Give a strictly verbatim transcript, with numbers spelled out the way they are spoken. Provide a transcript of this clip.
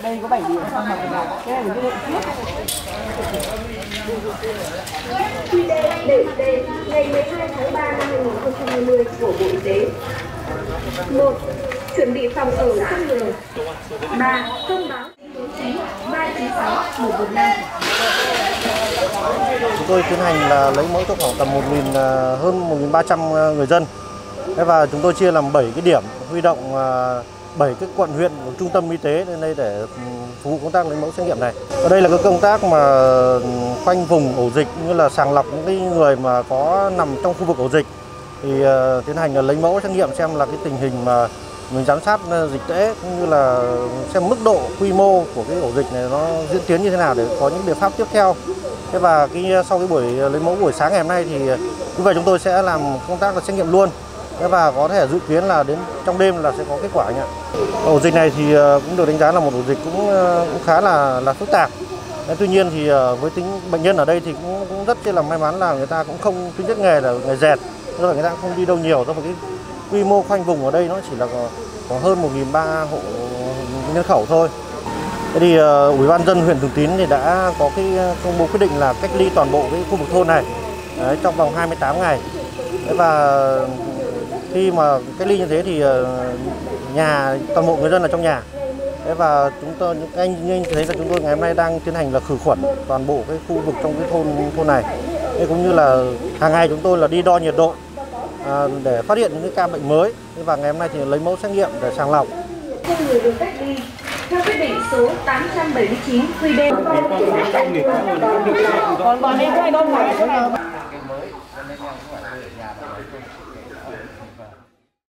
Đây có bảy điểm xong mà cái này mình cứ trước. Quy đề để đề ngày mười hai tháng ba năm hai nghìn không trăm hai mươi của Bộ Y tế. một. Chuẩn bị phòng ở cho người. ba. Thông báo ba chín sáu một một năm. Chúng tôi tiến hành là lấy mẫu cho khoảng tầm một nghìn hơn một nghìn ba trăm người dân. Và chúng tôi chia làm bảy cái điểm, huy động bảy cái quận huyện của trung tâm y tế lên đây để phục vụ công tác lấy mẫu xét nghiệm này. Ở đây là cái công tác mà khoanh vùng ổ dịch, như là sàng lọc những cái người mà có nằm trong khu vực ổ dịch thì uh, tiến hành là lấy mẫu xét nghiệm xem là cái tình hình mà mình giám sát dịch tễ, cũng như là xem mức độ quy mô của cái ổ dịch này nó diễn tiến như thế nào để có những biện pháp tiếp theo. Thế và cái sau cái buổi lấy mẫu buổi sáng ngày hôm nay thì như vậy chúng tôi sẽ làm công tác là xét nghiệm luôn. Và có thể dự kiến là đến trong đêm là sẽ có kết quả anh ạ. Ổ dịch này thì cũng được đánh giá là một ổ dịch cũng, cũng khá là là phức tạp. Tuy nhiên thì với tính bệnh nhân ở đây thì cũng, cũng rất là may mắn là người ta cũng không tính chất nghề là nghề dệt, tức là người ta cũng không đi đâu nhiều, do cái quy mô khoanh vùng ở đây nó chỉ là có, có hơn một nghìn ba trăm hộ nhân khẩu thôi. Thế thì Ủy ban nhân dân huyện Thường Tín thì đã có cái công bố quyết định là cách ly toàn bộ cái khu vực thôn này đấy, trong vòng hai mươi tám ngày. Thế và khi mà cách ly như thế thì nhà toàn bộ người dân là trong nhà. Thế và chúng tôi những anh như anh thấy là chúng tôi ngày hôm nay đang tiến hành là khử khuẩn toàn bộ cái khu vực trong cái thôn thôn này. Thế cũng như là hàng ngày chúng tôi là đi đo nhiệt độ à, để phát hiện những cái ca bệnh mới. Thế và ngày hôm nay thì lấy mẫu xét nghiệm để sàng lọc. Không người được cách ly theo quyết định số tám trăm bảy mươi chín quy đê. Còn còn em có ai đâu ngoài chỗ này.